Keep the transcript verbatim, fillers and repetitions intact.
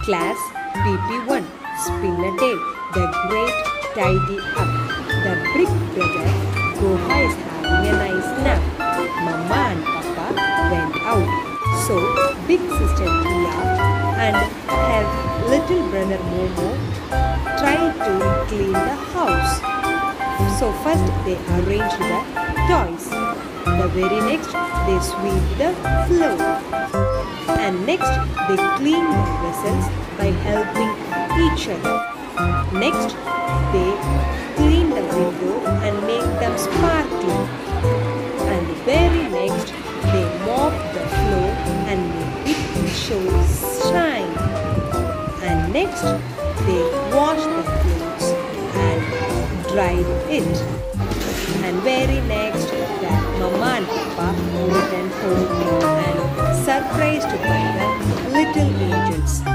Class P P one. Spin a tail. The great tidy up. The big brother Goha is having a nice nap. Mama and Papa went out. So big sister Tia and her little brother Momo tried to clean the house. So first they arranged the toys. The very next they sweep the floor. And next they clean the vessels by helping each other. Next they clean the window and make them sparkling. And the very next they mop the floor and make it show shine. And next they wash the clothes and dried it. And very next that Mama and Papa returned home and surprised by the little angels.